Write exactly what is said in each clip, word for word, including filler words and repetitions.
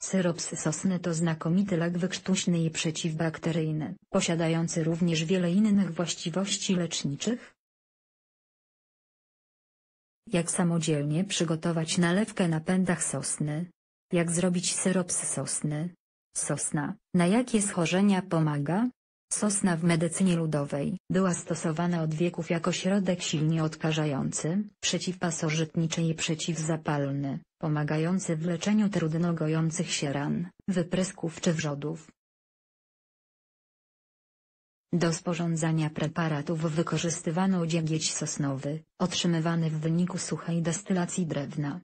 Syrop z sosny to znakomity lek wykrztuśny i przeciwbakteryjny, posiadający również wiele innych właściwości leczniczych. Jak samodzielnie przygotować nalewkę na pędach sosny? Jak zrobić syrop z sosny? Sosna, na jakie schorzenia pomaga? Sosna w medycynie ludowej była stosowana od wieków jako środek silnie odkażający, przeciwpasożytniczy i przeciwzapalny, pomagający w leczeniu trudno gojących się ran, wyprysków czy wrzodów. Do sporządzania preparatów wykorzystywano dziegieć sosnowy, otrzymywany w wyniku suchej destylacji drewna.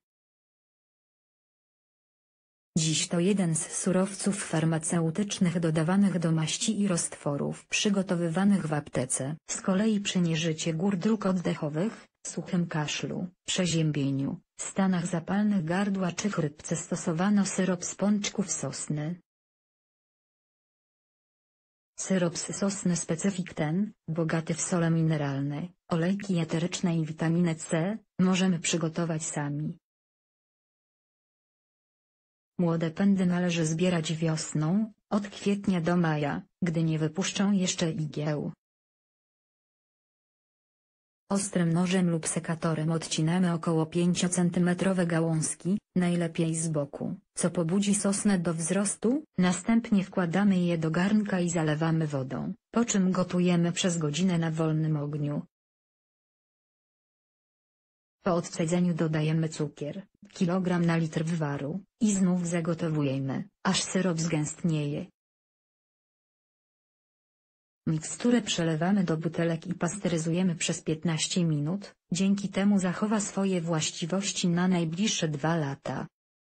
Dziś to jeden z surowców farmaceutycznych dodawanych do maści i roztworów przygotowywanych w aptece. Z kolei przy nieżycie gór dróg oddechowych, suchym kaszlu, przeziębieniu, stanach zapalnych gardła czy chrypce stosowano syrop z pączków sosny. Syrop z sosny specyfik ten, bogaty w sole mineralne, olejki eteryczne i witaminę C, możemy przygotować sami. Młode pędy należy zbierać wiosną, od kwietnia do maja, gdy nie wypuszczą jeszcze igieł. Ostrym nożem lub sekatorem odcinamy około pięciocentymetrowe gałązki, najlepiej z boku, co pobudzi sosnę do wzrostu, następnie wkładamy je do garnka i zalewamy wodą, po czym gotujemy przez godzinę na wolnym ogniu. Po odcedzeniu dodajemy cukier, kilogram na litr wywaru, i znów zagotowujemy, aż syrop zgęstnieje. Miksturę przelewamy do butelek i pasteryzujemy przez piętnaście minut, dzięki temu zachowa swoje właściwości na najbliższe dwa lata.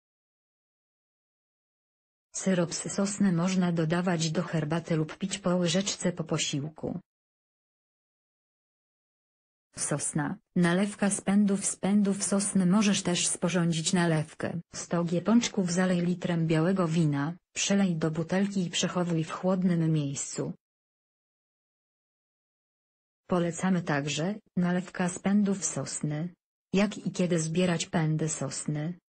Syrop z sosny można dodawać do herbaty lub pić po łyżeczce po posiłku. Sosna, nalewka z pędów z pędów sosny. Możesz też sporządzić nalewkę. sto gramów pączków zalej litrem białego wina, przelej do butelki i przechowuj w chłodnym miejscu. Polecamy także, nalewka z pędów sosny. Jak i kiedy zbierać pędy sosny?